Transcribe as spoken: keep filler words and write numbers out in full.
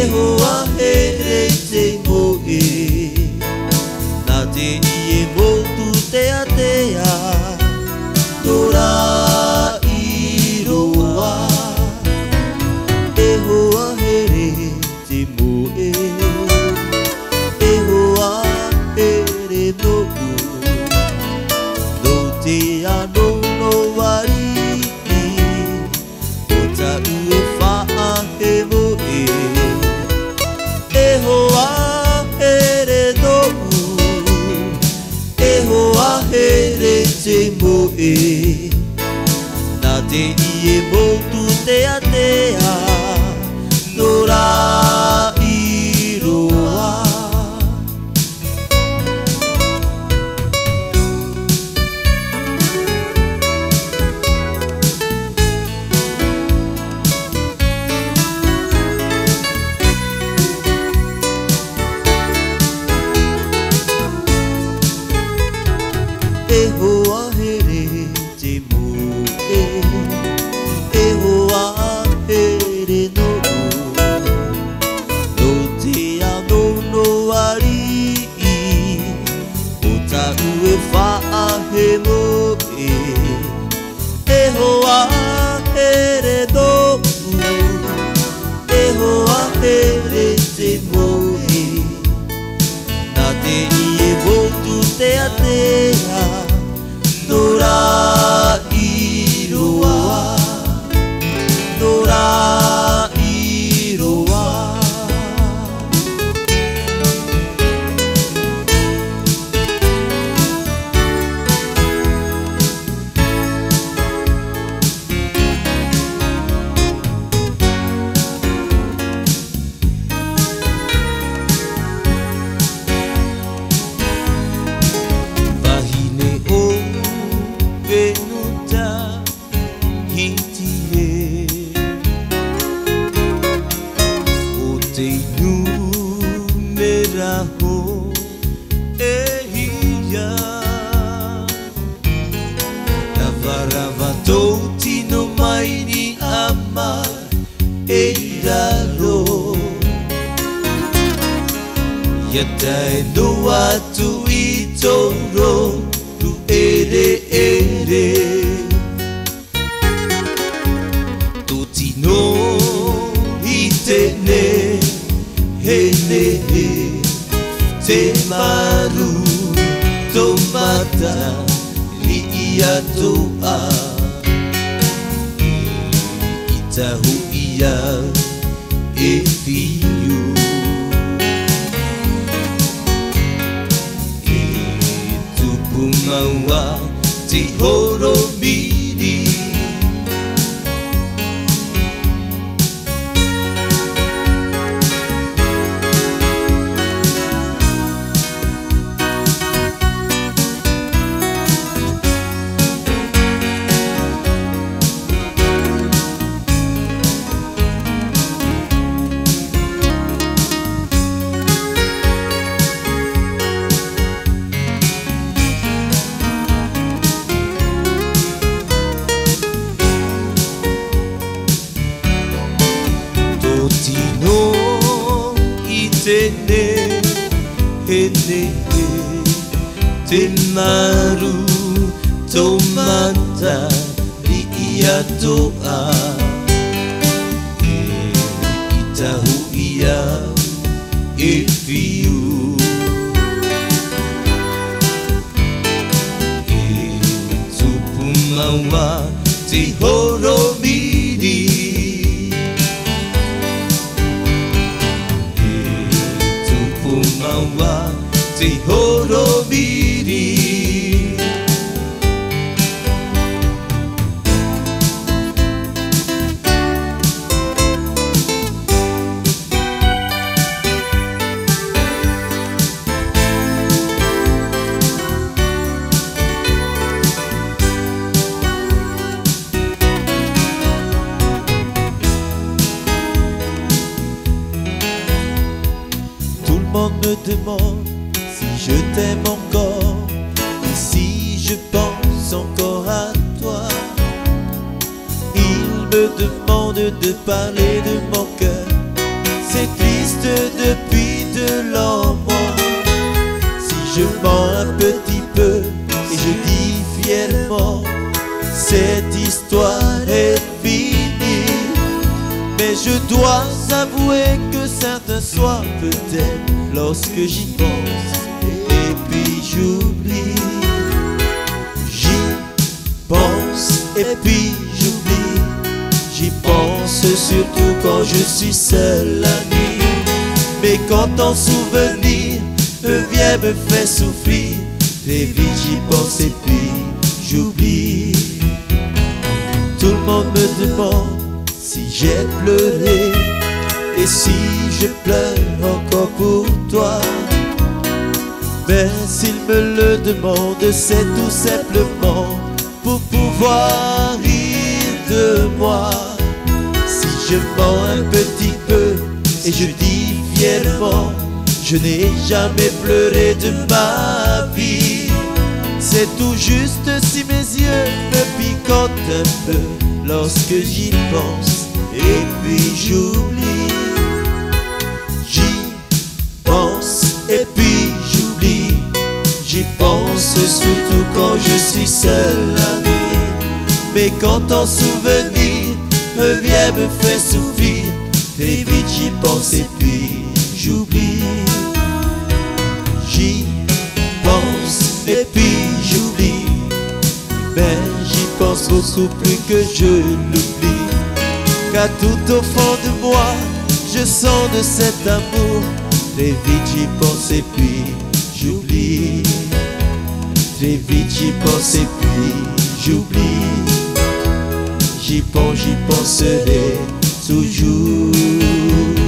Ehoa here te moe Na te ie motu te atea Tora i roa Ehoa here te moe Ehoa here noku No te ano no wari O ta ue wha he moe Ehoa here noku Ehoa here te moe Na te ie motu te atea Nora i roa Ehoa here te moe Ehoa here no No te ano no wari O ta ue wha he moe Ehoa here no Ehoa here te moe Na te ie motu te atea Nora i roa Nora i roa Wahine o venuta hiti e O te numera ho e hia Na warawa tō tino mai ni ama e raro Ia tae no atu i tōro tu ere ere Tō tino i tene he ne he Te maru tō mata li ia tō a I tahu ia e whiu Maua te horo miri Tene he ne he Te maru tō mata li ia tō a E i tahu ia e whiu E tupu maua te horo miri Maua te horo miri Me demande si je t'aime encore et si je pense encore à toi. Il me demande de parler de mon cœur, c'est lui que certains soirs, peut-être, lorsque j'y pense, et puis j'oublie. J'y pense et puis j'oublie. J'y pense surtout quand je suis seul la nuit. Mais quand ton souvenir vient me faire souffrir, très vite j'y pense et puis j'oublie. Tout le monde me demande si j'ai pleuré et si je pleure encore pour toi. Mais s'il me le demande, c'est tout simplement pour pouvoir rire de moi. Si je mens un petit peu et je dis fièrement, je n'ai jamais pleuré de ma vie, c'est tout juste si mes yeux me picotent un peu lorsque j'y pense et puis j'oublie. J'y pense et puis j'oublie. J'y pense surtout quand je suis seul la nuit. Mais quand ton souvenir me vient me faire souffrir, très vite j'y pense et puis j'oublie. J'y pense et puis j'oublie. Mais j'y pense beaucoup plus que je l'oublie. Car tout au fond de moi, je sens de cet amour. Très vite j'y pense et puis j'oublie. Très vite j'y pense et puis j'oublie. J'y pense, j'y penserai toujours.